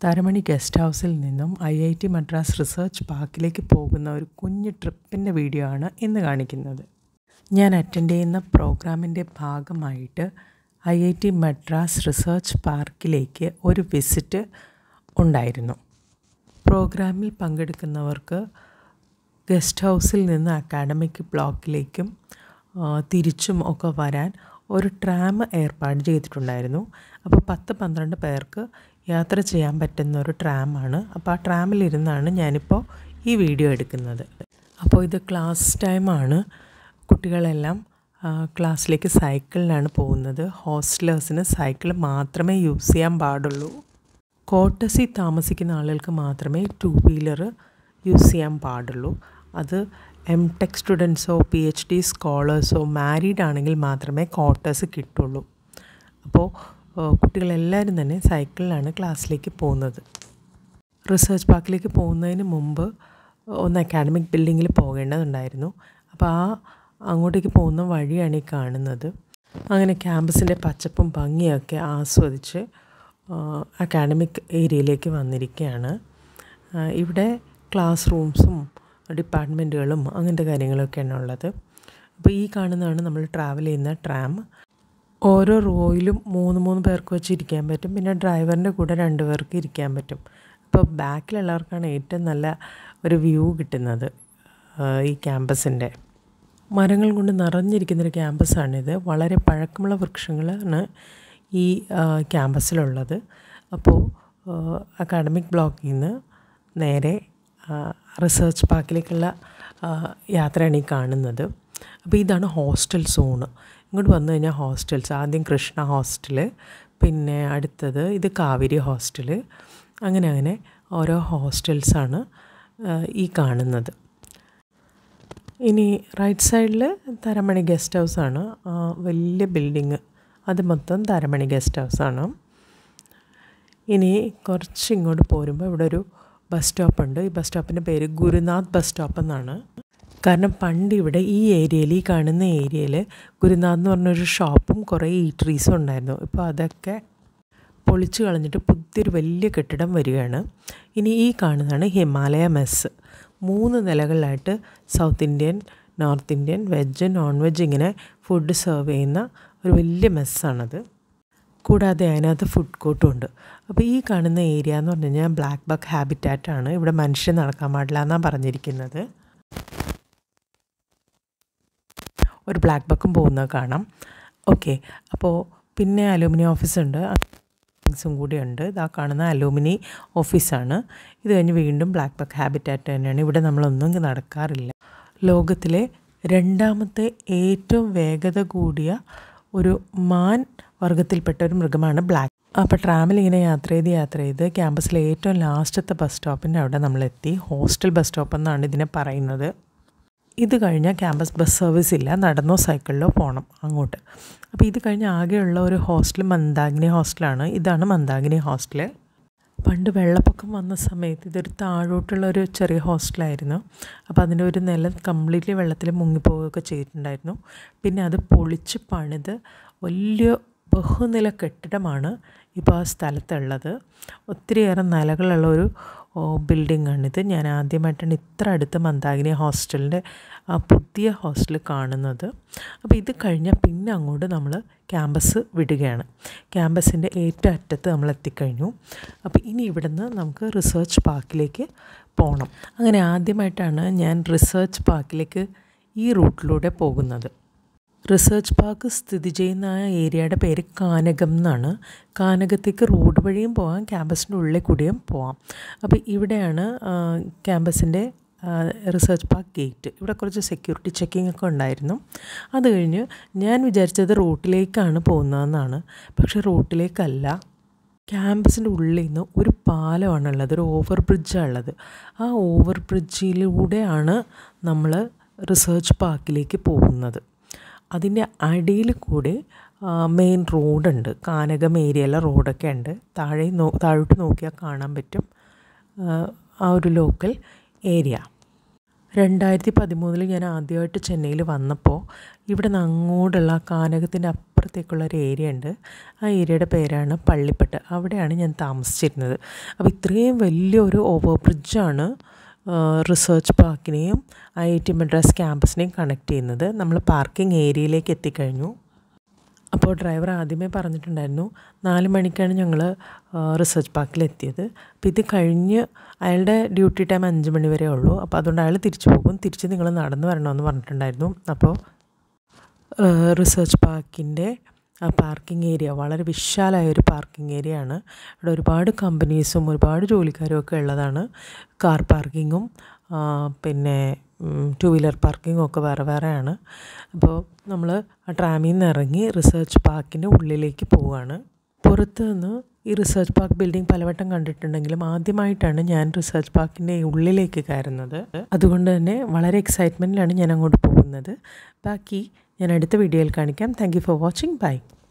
തരമണി guest ഹൗസിൽ നിന്നും IIT Madras research പാർക്കിലേക്ക് പോകുന്ന ഒരു കുഞ്ഞു ട്രിപ്പിൻ്റെ വീഡിയോ ആണ് ഇന്ന് കാണിക്കുന്നത്. ഞാൻ അറ്റൻഡ് ചെയ്യുന്ന പ്രോഗ്രാമിൻ്റെ ഭാഗമായിട്ട് IIT മദ്രാസ് റിസർച്ച് പാർക്കിലേക്ക് ഒരു വിസിറ്റ് ഉണ്ടായിരുന്നു. പ്രോഗ്രാമിൽ പങ്കെടുക്കുന്നവർക്ക് ഗസ്റ്റ് ഹൗസിൽ നിന്ന് അക്കാഡമിക് ബ്ലോക്കിലേക്കും തിരിച്ചും ഒക്കെ വരാൻ ഒരു ട്രാം ഏർപ്പാട് ചെയ്തിട്ടുണ്ടായിരുന്നു. അപ്പോൾ 10-12 പേർക്ക് യാത്ര ചെയ്യാൻ പറ്റുന്ന ഒരു ട്രാമാണ്. അപ്പോൾ ആ ട്രാമിലിരുന്നാണ് ഞാനിപ്പോൾ ഈ വീഡിയോ എടുക്കുന്നത്. അപ്പോൾ ഇത് ക്ലാസ് ടൈമാണ്. കുട്ടികളെല്ലാം ക്ലാസ്സിലേക്ക് സൈക്കിളിലാണ് പോകുന്നത്. ഹോസ്റ്റലേഴ്സിന് സൈക്കിൾ മാത്രമേ യൂസ് ചെയ്യാൻ പാടുള്ളൂ. ക്വാർട്ടേഴ്സിൽ താമസിക്കുന്ന ആളുകൾക്ക് മാത്രമേ 2 വീലർ യൂസ് ചെയ്യാൻ പാടുള്ളൂ. അത് MTech സ്റ്റുഡൻസോ PhD സ്കോളേഴ്സോ മാരീഡ് ആണെങ്കിൽ മാത്രമേ ക്വാർട്ടേഴ്സ് കിട്ടുള്ളൂ. അപ്പോൾ കുട്ടികളെല്ലാവരും തന്നെ സൈക്കിളിലാണ് ക്ലാസ്സിലേക്ക് പോകുന്നത്. റിസർച്ച് പാർക്കിലേക്ക് പോകുന്നതിന് മുമ്പ് ഒന്ന് അക്കാഡമിക് ബിൽഡിങ്ങിൽ പോകേണ്ടതുണ്ടായിരുന്നു. അപ്പോൾ അങ്ങോട്ടേക്ക് പോകുന്ന വഴിയാണ് ഈ കാണുന്നത്. അങ്ങനെ ക്യാമ്പസിൻ്റെ പച്ചപ്പും ഭംഗിയൊക്കെ ആസ്വദിച്ച് അക്കാഡമിക് ഏരിയയിലേക്ക് വന്നിരിക്കുകയാണ്. ഇവിടെ ക്ലാസ് റൂംസും ഡിപ്പാർട്ട്മെൻറ്റുകളും അങ്ങനത്തെ കാര്യങ്ങളൊക്കെയാണ് ഉള്ളത്. അപ്പോൾ ഈ കാണുന്നതാണ് നമ്മൾ ട്രാവൽ ചെയ്യുന്ന ട്രാം. ഓരോ റോയിലും 3 പേർക്ക് വെച്ച് ഇരിക്കാൻ പറ്റും. പിന്നെ ഡ്രൈവറിൻ്റെ കൂടെ 2 പേർക്ക് ഇരിക്കാൻ പറ്റും. അപ്പോൾ ബാക്കിലുള്ളവർക്കാണ് ഏറ്റവും നല്ല ഒരു വ്യൂ കിട്ടുന്നത് ഈ ക്യാമ്പസിൻ്റെ. മരങ്ങൾ കൊണ്ട് നിറഞ്ഞിരിക്കുന്നൊരു ക്യാമ്പസാണിത്. വളരെ പഴക്കമുള്ള വൃക്ഷങ്ങളാണ് ഈ ക്യാമ്പസിലുള്ളത്. അപ്പോൾ അക്കാഡമിക് ബ്ലോക്കിൽ നിന്ന് നേരെ റിസർച്ച് പാർക്കിലേക്കുള്ള യാത്രയാണ് ഈ കാണുന്നത്. അപ്പോൾ ഇതാണ് ഹോസ്റ്റൽ സോണ്. ഇങ്ങോട്ട് വന്നു കഴിഞ്ഞാൽ ഹോസ്റ്റൽസ്, ആദ്യം കൃഷ്ണ ഹോസ്റ്റൽ, പിന്നെ അടുത്തത് ഇത് കാവേരി ഹോസ്റ്റൽ, അങ്ങനെ ഓരോ ഹോസ്റ്റൽസാണ് ഈ കാണുന്നത്. ഇനി റൈറ്റ് സൈഡിൽ തരമണി ഗസ്റ്റ് ഹൗസാണ്. വലിയ ബിൽഡിങ്, അത് മൊത്തം തരമണി ഗസ്റ്റ് ഹൗസാണ്. ഇനി കുറച്ച് ഇങ്ങോട്ട് പോരുമ്പോൾ ഇവിടെ ഒരു ബസ് സ്റ്റോപ്പ് ഉണ്ട്. ഈ ബസ് സ്റ്റോപ്പിൻ്റെ പേര് ഗുരുനാഥ് ബസ് സ്റ്റോപ്പ് എന്നാണ്. കാരണം പണ്ട് ഇവിടെ ഈ ഏരിയയിൽ, ഈ കാണുന്ന ഏരിയയിൽ ഗുരുനാഥ് എന്ന് പറഞ്ഞൊരു ഷോപ്പും കുറേ ഈറ്ററീസും ഉണ്ടായിരുന്നു. ഇപ്പോൾ അതൊക്കെ പൊളിച്ചു കളഞ്ഞിട്ട് പുതിയൊരു വലിയ കെട്ടിടം വരികയാണ്. ഇനി ഈ കാണുന്നതാണ് ഹിമാലയ മെസ്സ്. 3 നിലകളിലായിട്ട് south Indian, north Indian, veg, non veg ഇങ്ങനെ ഫുഡ് സെർവ് ചെയ്യുന്ന ഒരു വലിയ മെസ്സാണത്. കൂടാതെ അതിനകത്ത് ഫുഡ് കോർട്ടും ഉണ്ട്. അപ്പോൾ ഈ കാണുന്ന ഏരിയ എന്ന് പറഞ്ഞു കഴിഞ്ഞാൽ ബ്ലാക്ക് ബക്ക് ഹാബിറ്റാറ്റാണ്. ഇവിടെ മനുഷ്യൻ നടക്കാൻ പാടില്ല എന്നാണ് പറഞ്ഞിരിക്കുന്നത്. ഒരു ബ്ലാക്ക് ബക്കും പോകുന്നത് കാണാം. ഓക്കെ, അപ്പോൾ പിന്നെ അലൂമിനി ഓഫീസുണ്ട്, ും കൂടിയുണ്ട്. ഇതാ കാണുന്ന അലൂമിനി ഓഫീസാണ്. ഇത് കഴിഞ്ഞ് വീണ്ടും ബ്ലാക്ക് ബക്ക് ഹാബിറ്റാറ്റ് തന്നെയാണ്. ഇവിടെ നമ്മളൊന്നും നടക്കാറില്ല. ലോകത്തിലെ 2ാമത്തെ ഏറ്റവും വേഗത കൂടിയ ഒരു മാൻ വർഗത്തിൽപ്പെട്ട ഒരു മൃഗമാണ് ബ്ലാക്ക്. അപ്പോൾ ട്രാമിൽ ഇങ്ങനെ യാത്ര ചെയ്ത് ക്യാമ്പസിലെ ഏറ്റവും ലാസ്റ്റത്തെ ബസ് സ്റ്റോപ്പിൻ്റെ അവിടെ നമ്മളെത്തി. ഹോസ്റ്റൽ ബസ് സ്റ്റോപ്പ് എന്നാണ് ഇതിനെ പറയുന്നത്. ഇത് കഴിഞ്ഞാൽ ക്യാമ്പസ് ബസ് സർവീസ് ഇല്ല, നടന്നോ സൈക്കിളിലോ പോകണം അങ്ങോട്ട്. അപ്പോൾ ഇത് കഴിഞ്ഞ് ആകെയുള്ള ഒരു ഹോസ്റ്റൽ മന്ദാകിനി ഹോസ്റ്റലാണ്. ഇതാണ് മന്ദാകിനി ഹോസ്റ്റൽ. പണ്ട് വെള്ളപ്പൊക്കം വന്ന സമയത്ത് ഇതൊരു താഴോട്ടുള്ള ഒരു ചെറിയ ഹോസ്റ്റലായിരുന്നു. അപ്പോൾ അതിൻ്റെ ഒരു നില കംപ്ലീറ്റ്ലി വെള്ളത്തിൽ മുങ്ങിപ്പോവുകയൊക്കെ ചെയ്തിട്ടുണ്ടായിരുന്നു. പിന്നെ അത് പൊളിച്ച് പണിത് വലിയ ബഹുനില കെട്ടിടമാണ് ഇപ്പോൾ ആ സ്ഥലത്തുള്ളത്. ഒത്തിരിയേറെ നിലകളുള്ള ഒരു ബിൽഡിങ്ങാണിത്. ഞാൻ ആദ്യമായിട്ടാണ് ഇത്ര അടുത്ത് മന്ദാകിനി ഹോസ്റ്റലിൻ്റെ പുതിയ ഹോസ്റ്റൽ കാണുന്നത്. അപ്പോൾ ഇത് കഴിഞ്ഞാൽ പിന്നെ അങ്ങോട്ട് നമ്മൾ ക്യാമ്പസ് വിടുകയാണ്. ക്യാമ്പസിൻ്റെ ഏറ്റവും അറ്റത്ത് നമ്മൾ എത്തിക്കഴിഞ്ഞു. അപ്പോൾ ഇനി ഇവിടുന്ന് നമുക്ക് റിസർച്ച് പാർക്കിലേക്ക് പോകണം. അങ്ങനെ ആദ്യമായിട്ടാണ് ഞാൻ റിസർച്ച് പാർക്കിലേക്ക് ഈ റൂട്ടിലൂടെ പോകുന്നത്. റിസർച്ച് പാർക്ക് സ്ഥിതി ചെയ്യുന്ന ആ ഏരിയയുടെ പേര് കാനകം എന്നാണ്. കാനകത്തേക്ക് റോഡ് വഴിയും പോകാം, ക്യാമ്പസിൻ്റെ ഉള്ളിൽ കൂടിയും പോകാം. അപ്പോൾ ഇവിടെയാണ് ക്യാമ്പസിൻ്റെ റിസർച്ച് പാർക്ക് ഗേറ്റ്. ഇവിടെ കുറച്ച് സെക്യൂരിറ്റി ചെക്കിംഗ് ഒക്കെ ഉണ്ടായിരുന്നു. അത് കഴിഞ്ഞ് ഞാൻ വിചാരിച്ചത് റോട്ടിലേക്കാണ് പോകുന്നതെന്നാണ്. പക്ഷേ റോട്ടിലേക്കല്ല, ക്യാമ്പസിൻ്റെ ഉള്ളിൽ നിന്ന് ഒരു പാലമാണുള്ളത്, ഒരു ഓവർ ബ്രിഡ്ജാണുള്ളത്. ആ ഓവർ ബ്രിഡ്ജിലൂടെയാണ് നമ്മൾ റിസർച്ച് പാർക്കിലേക്ക് പോകുന്നത്. അതിൻ്റെ അടിയിൽ കൂടി മെയിൻ റോഡുണ്ട്. കാനകം ഏരിയയിലെ റോഡൊക്കെ ഉണ്ട്. താഴോട്ട് നോക്കിയാൽ കാണാൻ പറ്റും ആ ഒരു ലോക്കൽ ഏരിയ. 2013 ഞാൻ ആദ്യമായിട്ട് ചെന്നൈയിൽ വന്നപ്പോൾ ഇവിടെ നിന്ന് അങ്ങോട്ടുള്ള കാനകത്തിൻ്റെ അപ്പുറത്തേക്കുള്ള ഒരു ഏരിയ ഉണ്ട്. ആ ഏരിയയുടെ പേരാണ് പള്ളിപ്പട്ട്. അവിടെയാണ് ഞാൻ താമസിച്ചിരുന്നത്. അപ്പോൾ ഇത്രയും വലിയൊരു ഓവർ ബ്രിഡ്ജാണ് റിസർച്ച് പാർക്കിനെയും IIT മദ്രാസ് ക്യാമ്പസിനെയും കണക്ട് ചെയ്യുന്നത്. നമ്മൾ പാർക്കിംഗ് ഏരിയയിലേക്ക് എത്തിക്കഴിഞ്ഞു. അപ്പോൾ ഡ്രൈവർ ആദ്യമേ പറഞ്ഞിട്ടുണ്ടായിരുന്നു 4 മണിക്കാണ് ഞങ്ങൾ റിസർച്ച് പാർക്കിലെത്തിയത്. അപ്പോൾ ഇത് കഴിഞ്ഞ് അയാളുടെ ഡ്യൂട്ടി ടൈം 5 മണി വരെ ഉള്ളൂ. അപ്പോൾ അതുകൊണ്ട് അയാൾ തിരിച്ചു പോകും. തിരിച്ച് നിങ്ങൾ നടന്നു വരണമെന്ന് പറഞ്ഞിട്ടുണ്ടായിരുന്നു. അപ്പോൾ റിസർച്ച് പാർക്കിൻ്റെ പാർക്കിംഗ് ഏരിയ വളരെ വിശാലമായൊരു പാർക്കിംഗ് ഏരിയ ആണ്. ഇവിടെ ഒരുപാട് കമ്പനീസും ഒരുപാട് ജോലിക്കാരും ഒക്കെ ഉള്ളതാണ്. കാർ പാർക്കിങ്ങും പിന്നെ 2 വീലർ പാർക്കിങ്ങും ഒക്കെ വേറെ വേറെയാണ്. അപ്പോൾ നമ്മൾ ആ ട്രാമിൽ നിന്ന് ഇറങ്ങി റിസർച്ച് പാർക്കിൻ്റെ ഉള്ളിലേക്ക് പോവുകയാണ്. പുറത്ത് നിന്ന് ഈ റിസർച്ച് പാർക്ക് ബിൽഡിംഗ് പലവട്ടം കണ്ടിട്ടുണ്ടെങ്കിലും ആദ്യമായിട്ടാണ് ഞാൻ റിസർച്ച് പാർക്കിൻ്റെ ഉള്ളിലേക്ക് കയറുന്നത്. അതുകൊണ്ട് തന്നെ വളരെ എക്സൈറ്റ്മെൻറ്റിലാണ് ഞാൻ അങ്ങോട്ട് പോകുന്നത്. ബാക്കി ഞാൻ അടുത്ത വീഡിയോയിൽ കാണിക്കാം. Thank you for watching. By.